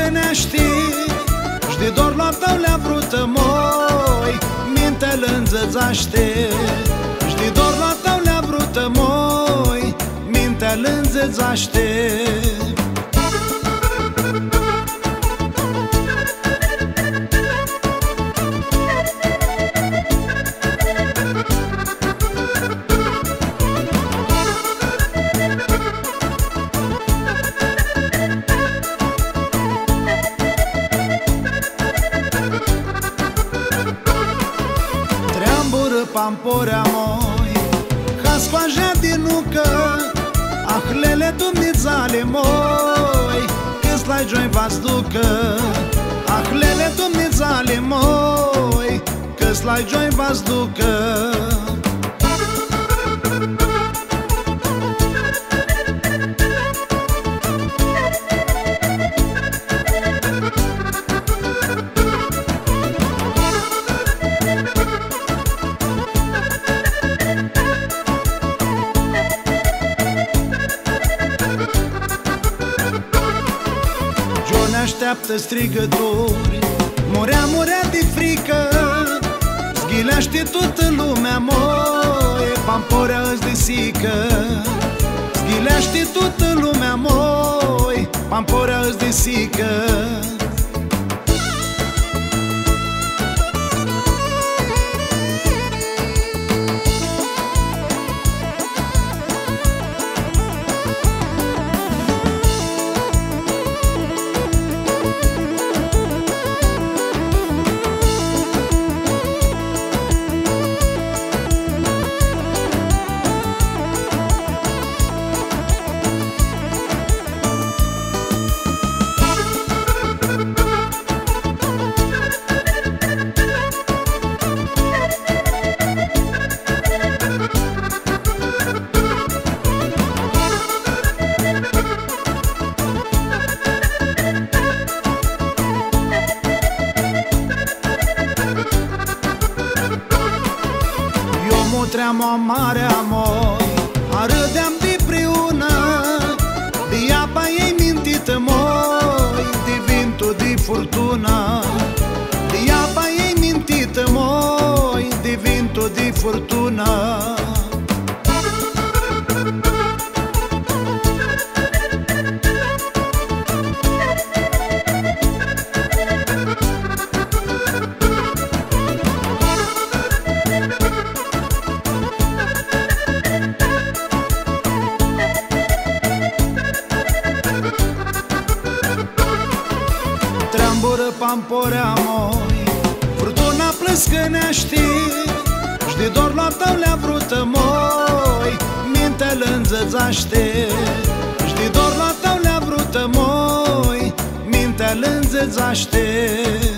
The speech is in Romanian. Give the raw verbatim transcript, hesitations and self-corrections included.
plăscănește, și de dor la tău le-a vrut moi, mintea-l înzățaște. Și de dor la tău le-a vrut moi, mintea-l înzățaște. Pamporea moi, ca scoajea din nucă, ahlele dumnițale moi, că-ți la joi v-ați ducă. Ahlele dumnițale moi, că-ți la joi v-ați ducă. Așteaptă strigători, murea, murea de frică, zghilește toată lumea moi, Pamporea îți de sică. Zghilește toată lumea moi, Pamporea îți de sică. Treama marea moi, arădeam de preună, de apa ei mintită moi, de vintul de furtună. De apa ei mintită moi, de vintul de furtună. Pamporea moi, furtuna plăscănește, și de dor la tău le-a vrut moi, mintea-l înzățaște. Și de dor la tău le-a vrut moi, mintea-l înzățaște.